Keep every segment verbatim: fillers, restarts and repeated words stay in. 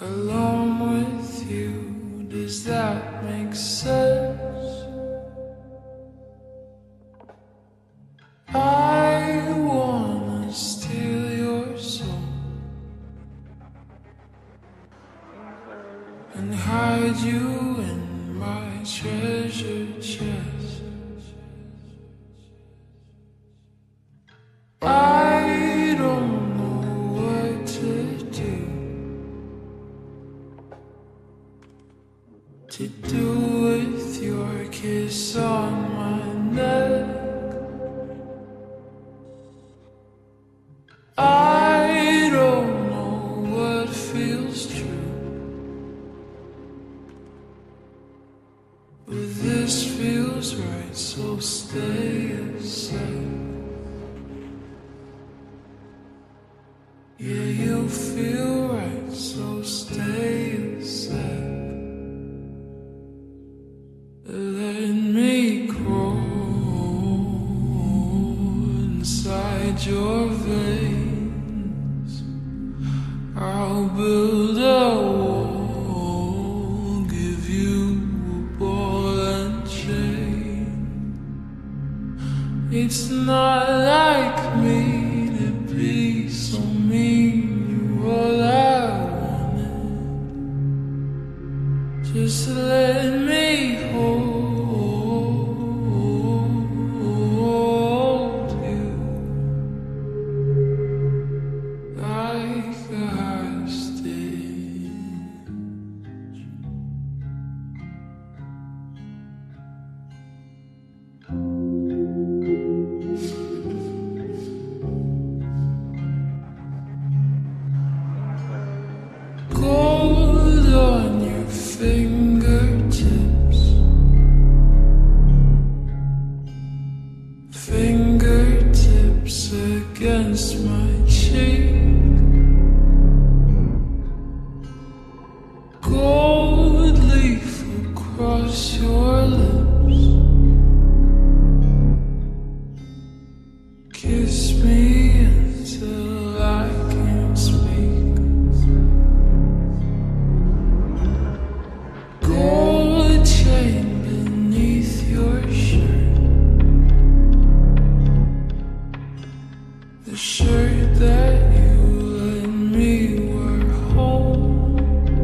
alone with you. Does that make sense? I wanna steal your soul and hide you in my treasure chest. I don't know what to do to do with your kiss on my neck. I don't know what feels true, but this feels right, so stay a sec. Yeah, you feel right, so stay a sec. Let me crawl inside your veins. I'll build a wall, give you a ball and chain. It's not like me to be so mean. You're all I wanted. Just let me hold you like a hostage. Gold on your fingertips, fingertips against my cheek. Gold leaf across your lips. Kiss me until I can't speak. Gold chain beneath your shirt, the shirt that you let me wear home.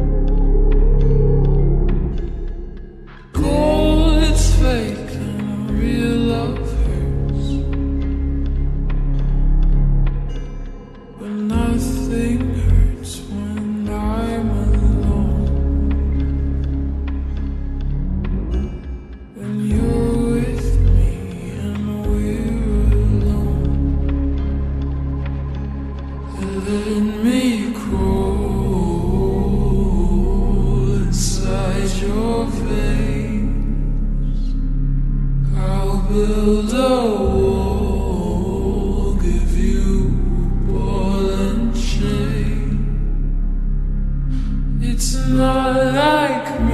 Gold, it's fake and real love hurts, but nothing hurts when I'm alone. When you're with me and we're alone, let me crawl inside your veins. I'll build a wall, give you a ball and chain. It's not like me